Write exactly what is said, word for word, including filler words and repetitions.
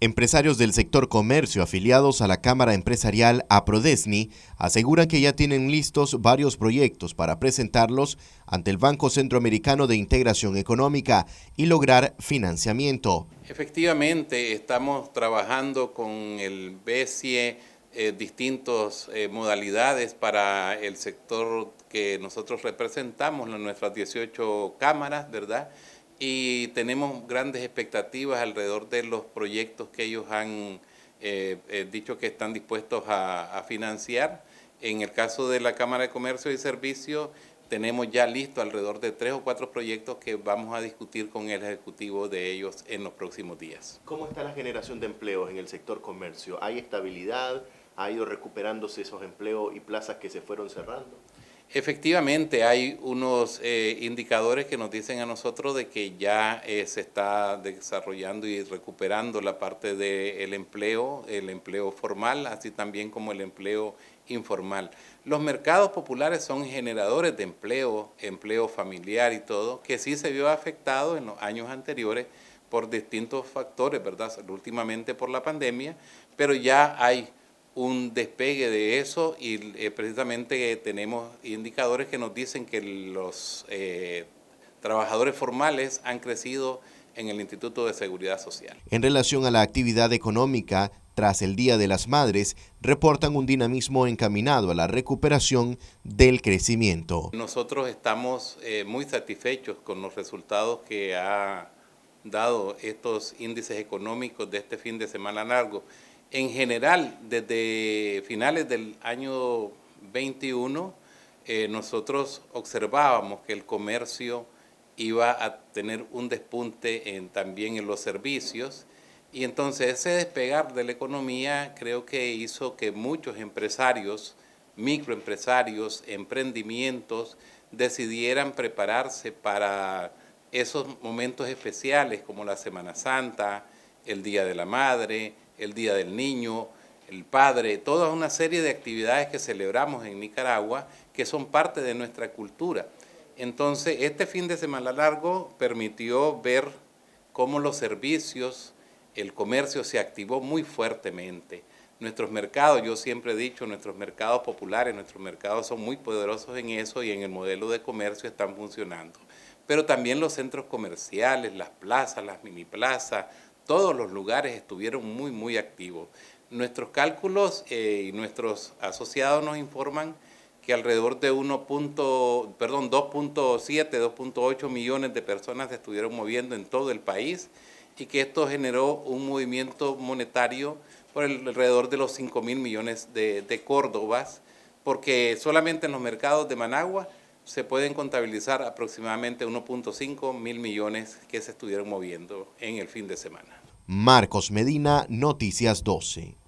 Empresarios del sector comercio afiliados a la Cámara Empresarial APRODESNI aseguran que ya tienen listos varios proyectos para presentarlos ante el Banco Centroamericano de Integración Económica y lograr financiamiento. Efectivamente, estamos trabajando con el BESIE eh, distintas eh, modalidades para el sector que nosotros representamos, en nuestras dieciocho cámaras, ¿verdad? Y tenemos grandes expectativas alrededor de los proyectos que ellos han eh, eh, dicho que están dispuestos a, a financiar. En el caso de la Cámara de Comercio y Servicios, tenemos ya listo alrededor de tres o cuatro proyectos que vamos a discutir con el ejecutivo de ellos en los próximos días. ¿Cómo está la generación de empleos en el sector comercio? ¿Hay estabilidad? ¿Ha ido recuperándose esos empleos y plazas que se fueron cerrando? Efectivamente, hay unos eh, indicadores que nos dicen a nosotros de que ya eh, se está desarrollando y recuperando la parte del empleo, el empleo formal, así también como el empleo informal. Los mercados populares son generadores de empleo, empleo familiar y todo, que sí se vio afectado en los años anteriores por distintos factores, ¿verdad? Últimamente por la pandemia, pero ya hay un despegue de eso y eh, precisamente tenemos indicadores que nos dicen que los eh, trabajadores formales han crecido en el Instituto de Seguridad Social. En relación a la actividad económica, tras el Día de las Madres, reportan un dinamismo encaminado a la recuperación del crecimiento. Nosotros estamos eh, muy satisfechos con los resultados que ha dado estos índices económicos de este fin de semana largo. En general, desde finales del año veintiuno, eh, nosotros observábamos que el comercio iba a tener un despunte en, también en los servicios, y entonces ese despegar de la economía creo que hizo que muchos empresarios, microempresarios, emprendimientos, decidieran prepararse para esos momentos especiales como la Semana Santa, el Día de la Madre, el Día del Niño, el Padre, toda una serie de actividades que celebramos en Nicaragua que son parte de nuestra cultura. Entonces, este fin de semana largo permitió ver cómo los servicios, el comercio se activó muy fuertemente. Nuestros mercados, yo siempre he dicho, nuestros mercados populares, nuestros mercados son muy poderosos en eso y en el modelo de comercio están funcionando. Pero también los centros comerciales, las plazas, las mini plazas, todos los lugares estuvieron muy, muy activos. Nuestros cálculos eh, y nuestros asociados nos informan que alrededor de uno, perdón, dos punto siete, dos punto ocho millones de personas se estuvieron moviendo en todo el país y que esto generó un movimiento monetario por el, alrededor de los cinco mil millones de, de córdobas, porque solamente en los mercados de Managua se pueden contabilizar aproximadamente uno punto cinco mil millones que se estuvieron moviendo en el fin de semana. Marcos Medina, Noticias doce.